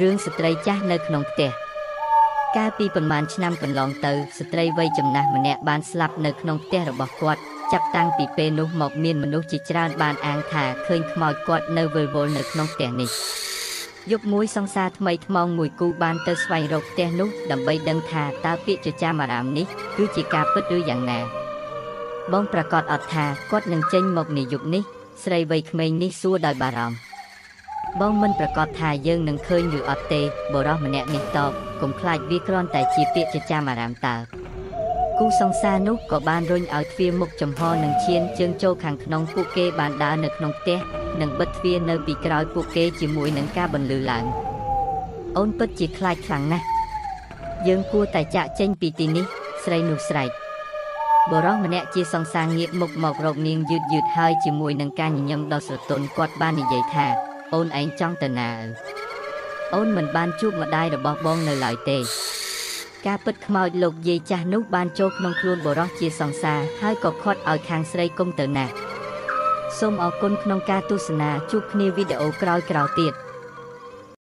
រឿងស្ត្រីចាស់នៅក្នុងផ្ទះកាលពីប្រមាណឆ្នាំកន្លងទៅស្ត្រីវ័យចំណាស់ម្នាក់បានស្លាប់នៅក្នុងផ្ទះរបស់គាត់ចាប់តាំងពីពេលនោះមកមានមនុស្សជាច្រើនបានអាងថាឃើញខ្មោចគាត់នៅវិលវល់នៅក្នុងផ្ទះនេះយប់មួយសង្សារថ្មីថ្មោងមួយគូបានទៅស្វែងរកផ្ទះនោះដើម្បីដឹងថាតើពាក្យចចាមអារាមនេះគឺជាការពិតឬយ៉ាងណាបងប្រកាសអត់ថាគាត់នឹងចេញមកនាយប់នេះស្រីវ័យក្មេងនេះសួរដោយបារម្ភបងមិនប្រកាសថាយើងនឹងឃើញឬអត់ទេបុរសម្នាក់នេះតបកុំខ្លាចវាគ្រាន់តែជាពាក្យចចាមអារាមតើគូសង្សារនោះក៏បានរុញឲ្យទ្វារមុខចំហនិងឈានជើងចូលខាងក្នុងពួកគេបានដើរនៅក្នុងផ្ទះនិងបិទទ្វារនៅពីក្រោយពួកគេជាមួយនឹងការបន្លឺឡើងអូនពិតជាខ្លាចខ្លាំងណាស់យើងគួរតែចាកចេញពីទីនេះស្រីនោះស្រែកបុរសម្នាក់ជាសង្សារងាកមុខមករកនាងយឺតហើយជាមួយនឹងការញញឹមដ៏ស្រទន់គាត់បាននិយាយថាអូនឯងចង់ទៅណាអូនមិនបានជួបម្ដាយរបស់បងនៅឡើយទេការពិតខ្មោចលោកយាយចាស់នោះបានចូលក្នុងខ្លួនបុរសជាសង្សារហើយក៏ឃាត់ឲ្យខាងស្រីគុំទៅណាសូមអរគុណក្នុងការទស្សនាជួបគ្នាវីដេអូក្រោយៗទៀត